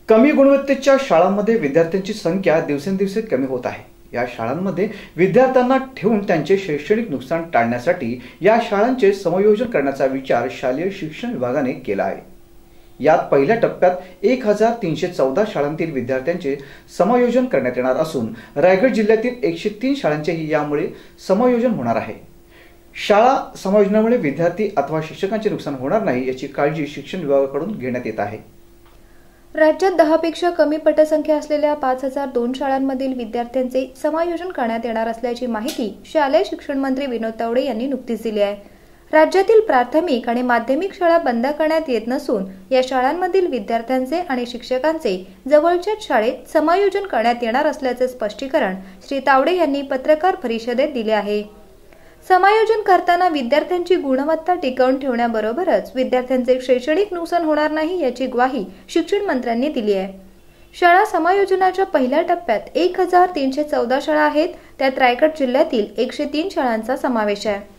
कमी गुणवत्तेच्या शाळांमध्ये विद्यार्थ्यांची संख्या दिवसेंदिवस कमी होत आहे। या शाळांमध्ये विद्यार्थ्यांना ठेवून त्यांचे शैक्षणिक नुकसान टाळण्यासाठी या शाळांचे समायोजन करण्याचा विचार शालेय शिक्षण विभागाने केला आहे। यात पहिल्या टप्प्यात 1314 शाळांतील विद्यार्थ्यांचे समायोजन करण्यात येणार असून रायगड जिल्ह्यातील 103 शाळांचेही यामुळे समायोजन होणार आहे। शाळा समायोजनामुळे विद्यार्थी अथवा शिक्षकांचे नुकसान होणार नाही याची काळजी शिक्षण विभागाकडून घेण्यात येत आहे। राज्यात 10 पेक्षा कमी पटसंख्या असलेल्या 5002 शाळांमधील विद्यार्थ्यांचे समायोजन करण्यात येणार असल्याची माहिती शालेय शिक्षण मंत्री विनोद तावडे यांनी नुकतीच दिली आहे। राज्यातील प्राथमिक आणि माध्यमिक शाळा बंद करण्यात येत नसून या शाळांमधील विद्यार्थ्यांचे आणि शिक्षकांचे जवळच्याच शाळेत समायोजन करण्यात येणार असल्याचे स्पष्टीकरण श्री तावडे यांनी पत्रकार परिषदेत दिले आहे। समायोजन करताना विद्यार्थ्यांची गुणवत्ता टिकवून ठेवण्याबरोबरच विद्यार्थ्यांचे शैक्षणिक नुकसान होणार नाही याची ग्वाही शिक्षण मंत्र्यांनी दिली आहे। शाळा समायोजनाच्या पहिल्या टप्प्यात 1314 शाळा आहेत, त्यात रायगड जिल्ह्यातील 103 शाळांचा समावेश आहे।